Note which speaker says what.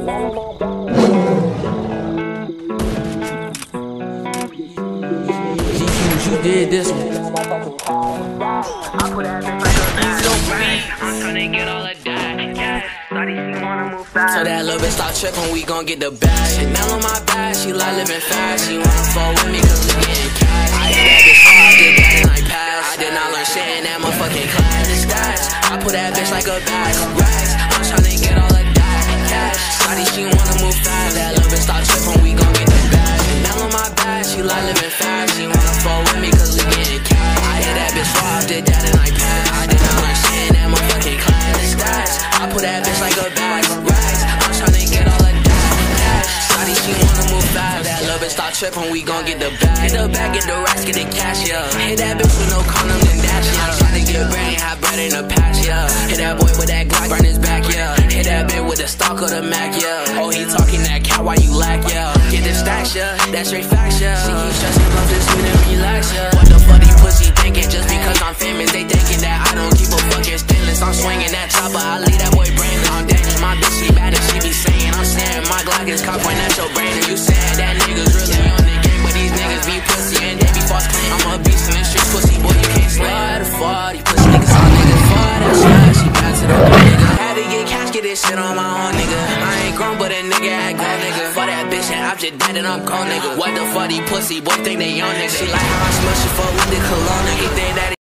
Speaker 1: You did this one.
Speaker 2: I'm tryna get all of that.
Speaker 1: So that little bitch stop trippin', we gon' get the bag. Chanel on my back, she like living fast. She wanna fall with me cause we getting cash. I hit that bitch hard, did that and I passed. I did not learn shit in that motherfucking class. The stats, I put that bitch like a bag. Racks, I'm tryna get all of that cash. Shawty, she wanna move fast. That little bitch stop trippin', we gon' get the bag. Chanel on my back, she like living fast. She wanna fall with me cause we getting cash. I hit that bitch hard, did that and I passed. I did not learn shit in that motherfucking class. The stats, I put that bitch like a bag. Racks, I'm tryna get all of that cash. Shawty, she wanna move fast. That little bitch stop trippin', we gon' get the bag. Get the bag, get the racks, get the cash, yeah. Hit that bitch with no condom, then dash, yeah. Tryna get brain, have bread in the patch, yeah. Hit that boy with that Glock, burn his back, yeah. Hit that bitch with the stock of the Mac, yeah. Oh, he talking that cat, why you lack, yeah. Get the stacks, yeah. That's straight facts, yeah. She keep stressing, love this sweet and relax, yeah. What the fuck these pussy thinking? Just because I'm famous, they thinking that I don't keep a fucking stainless. I'm swinging that chopper, I leave that boy brainless. I'm dangerous, my bitch, she bad and she be saying I'm saying my Glock is cock, point at your brain. And you saying that niggas really on the game, but these niggas be pussy and they be false claim. I'm a beast in the streets, pussy boy, you can't slay. For these pussy niggas, all niggas for that shit. She pass it up, nigga. Had to get cash, get this shit on my own, nigga. I ain't grown, but a nigga act grown, nigga. For that bitch, and I'm just dead and I'm cold, nigga. What the fuck these pussy boy think they on, nigga? She like how I smush it for with the cologne, nigga. Think that